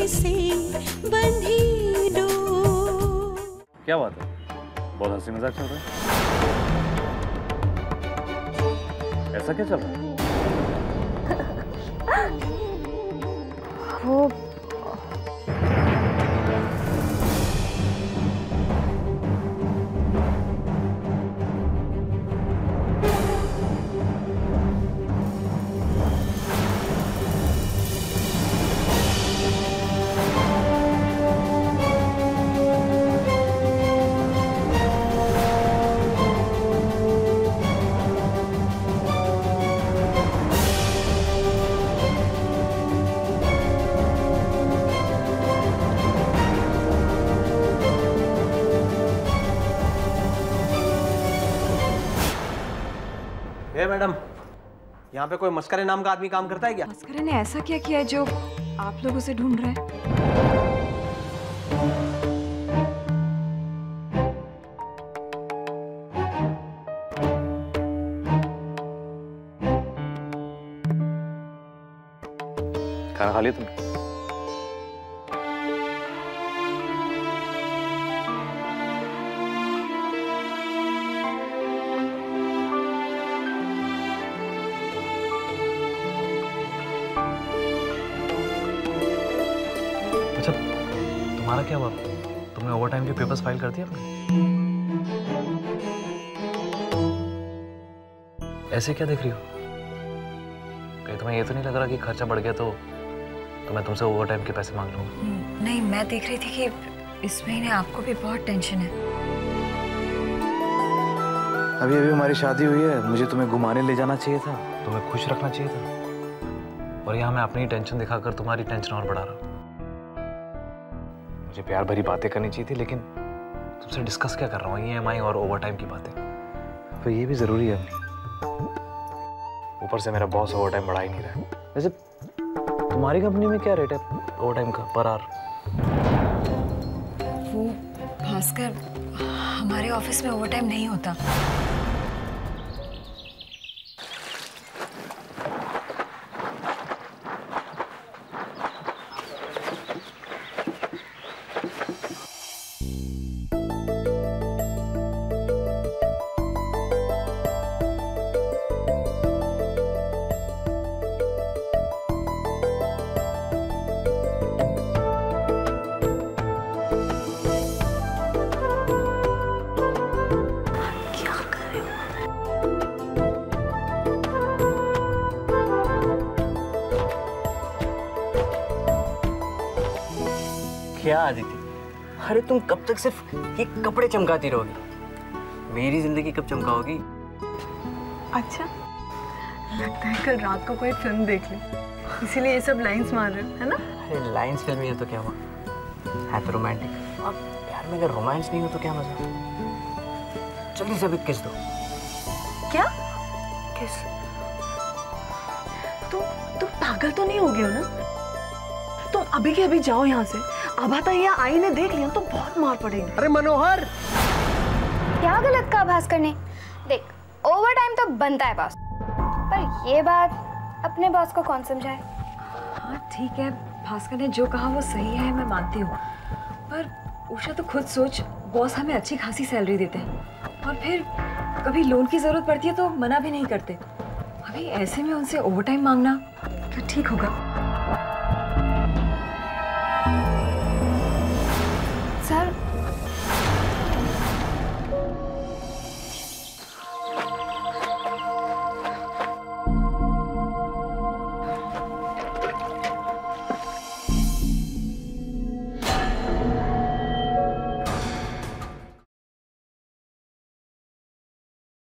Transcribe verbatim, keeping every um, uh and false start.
से बंधी दो। क्या बात है, बहुत हंसी मजाक चल रहा है, ऐसा क्या चल रहा है? वो मैडम, यहाँ पे कोई मस्करे नाम का आदमी काम करता है क्या? मस्करे ने ऐसा क्या किया है जो आप लोग उसे ढूंढ रहे हैं? खाना खा लिया तुमने? अच्छा, तुम्हारा क्या हुआ? तुमने ओवर टाइम के पेपर्स फाइल कर दिए अपने? ऐसे क्या देख रही हो? कहीं तुम्हें ये तो नहीं लग रहा कि खर्चा बढ़ गया तो तो मैं तुमसे ओवर टाइम के पैसे मांग लूंगा? नहीं, मैं देख रही थी कि इस महीने आपको भी बहुत टेंशन है। अभी अभी हमारी शादी हुई है, मुझे तुम्हें घुमाने ले जाना चाहिए था, तुम्हें खुश रखना चाहिए था, और यहाँ मैं अपनी टेंशन दिखाकर तुम्हारी टेंशन और बढ़ा रहा हूँ। मुझे प्यार भरी बातें करनी चाहिए थी, लेकिन तुमसे डिस्कस क्या कर रहा हूँ, ई एम आई और ओवर टाइम की बातें। तो ये भी जरूरी है। ऊपर से मेरा बॉस ओवर टाइम बढ़ा ही नहीं रहा है। वैसे तुम्हारी कंपनी में क्या रेट है ओवर टाइम का पर आवर? वो भास्कर, हमारे ऑफिस में ओवर टाइम नहीं होता। क्या आदिति, अरे तुम कब तक सिर्फ ये कपड़े चमकाती रहोगी? मेरी जिंदगी कब चमकाओगी? अच्छा, लगता है कल रात को कोई फिल्म देख ली, इसीलिए ये सब लाइंस मार रहे हो, है ना? अरे लाइंस फिल्म है तो क्या हुआ, है तो रोमांटिक। अब प्यार में अगर रोमांस नहीं हो तो क्या मजा? जल्दी से अभी किस दो। क्या किस? तुम तुम पागल तो नहीं हो गए हो ना? तुम अभी के अभी जाओ यहाँ से। अब आता यहाँ आई ने देख लिया तो बहुत मार पड़ेगी। अरे मनोहर, क्या गलत कहा भास्कर ने? देख, ओवर टाइम तो बनता है बॉस, पर ये बात अपने बॉस को कौन समझाए? हाँ ठीक है, भास्कर ने जो कहा वो सही है, मैं मानती हूँ, पर उषा तो खुद सोच, बॉस हमें अच्छी खासी सैलरी देते हैं और फिर कभी लोन की जरूरत पड़ती है तो मना भी नहीं करते। अभी ऐसे में उनसे ओवर टाइम मांगना क्या ठीक होगा?